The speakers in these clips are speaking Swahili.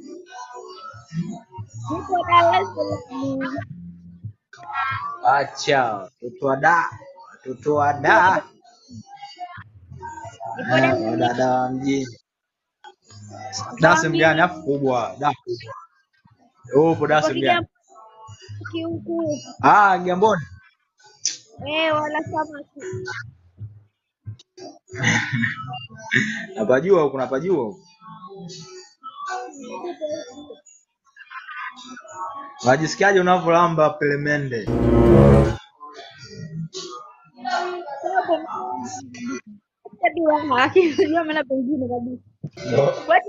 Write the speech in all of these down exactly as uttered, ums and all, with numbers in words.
Nipo Dar es Salaam. Acha, watoto wa da, watoto wa da. Nipo Eh, Dar wa dada wa mjini. Da sehemu Nikwambie gani? Afu kubwa, da kubwa. Oh, upo da nipo sehemu gani? Kigamboni huku. Ah, Kigamboni. Eh, wala samaki. Napajua huko, napajua huko. Unajisikiaje unavyolamba pelemende? Hapo hadi wa haki unajua maana pengine kabisa. Wacha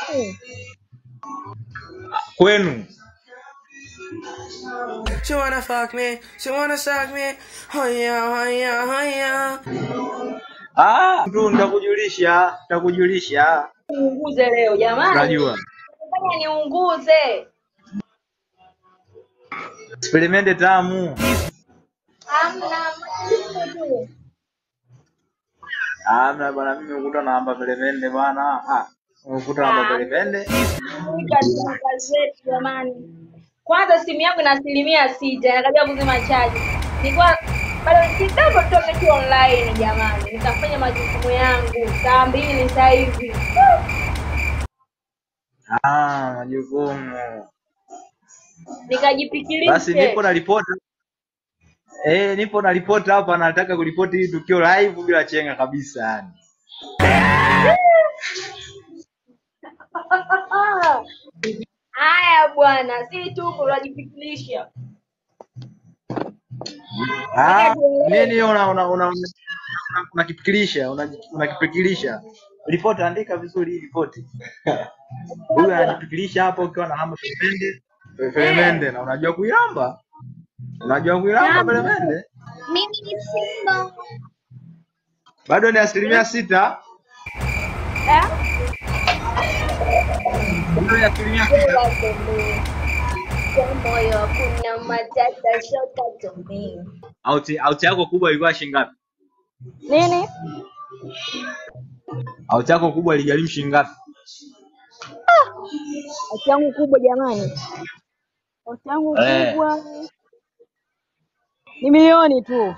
Kwenu. She wanna fuck me, she wanna suck me. Oh yeah, oh yeah, oh yeah. Ah, tu nitakujulisha, nitakujulisha. niunguze leo jamani. Unajua. Fanya niunguze. Pelemende tamu. Hamna mtu. Hamna bwana, mimi ukuta naamba pelemende bwana. Ah, ukuta naamba pelemende. Katika zetu jamani. Kwanza simu yangu ina asilimia sita, nakajua kuzima chaji. Nilikuwa bado kitambo tutoke tu online jamani. Nikafanya majukumu yangu saa mbili sasa hivi. Ah, majukumu. Nikajifikirisha. Basi nipo na ripoti. Eh, nipo na ripoti hapa, nataka kuripoti hii tukio live bila chenga kabisa yani. Haya bwana, si tu unajifikirisha. Ah, nini una una una unakifikirisha, unakifikirisha. Ripoti andika vizuri hii ripoti. Huyu anajifikirisha hapo ukiwa na hamu pelemende, pelemende na unajua kuilamba? Unajua kuilamba pelemende? Mimi ni Simba. Bado ni asilimia sita. Eh? Bado ni asilimia sita. Kwa moyo kuna matata shoka tumii. Auti auti yako kubwa ilikuwa shilingi ngapi? Nini? Auti yako kubwa iligharimu shilingi ngapi? Auti yangu kubwa jamani. Auti yangu Eh. kubwa ni milioni tu.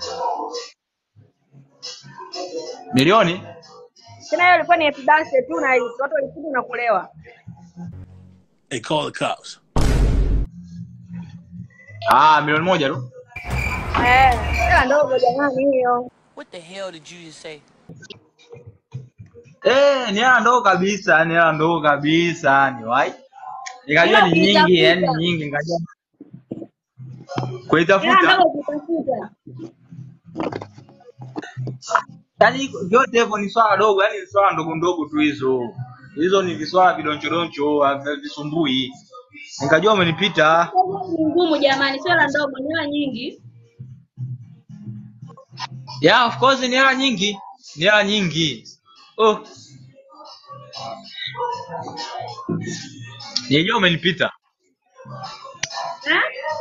Milioni? Tena hiyo ilikuwa ni elfu dase tu na watu walikuja na kulewa. They call the cops. Ah, milioni moja tu. Eh, hela ndogo jamani hiyo. What the hell did you just say? Eh, ni hela ndogo kabisa, ni hela ndogo kabisa, ni wai. Nikajua ni nyingi, yani nyingi nikajua. Kuitafuta. Hela ndogo kutafuta. Yaani vyote hivyo ni swala dogo, yani ni swala ndogo ndogo tu hizo. Hizo ni viswala vidonchodoncho, visumbui. Nikajua umenipita. Ni ngumu jamani, sio hela ndogo, ni hela nyingi. Yeah, of course ni hela nyingi. Ni hela nyingi. Oh. Nijua umenipita. Eh?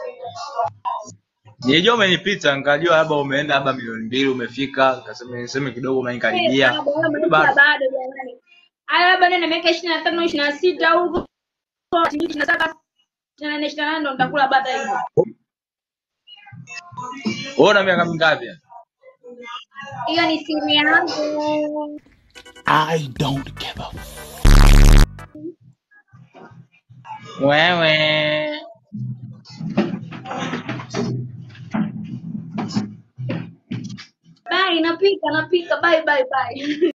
Nijua umenipita, nikajua labda umeenda labda milioni mbili umefika, nikasema niseme kidogo umenikaribia. Bado bado jamani. Haya labda nene miaka ishirini na tano ishirini na sita huko. ishirini na saba ishirini na nane ishirini na nane ndo nitakula bata hivyo. Wewe una miaka mingapi? Hiyo ni siri yangu. I don't give a Wewe. Bye, napika napika bye bye bye.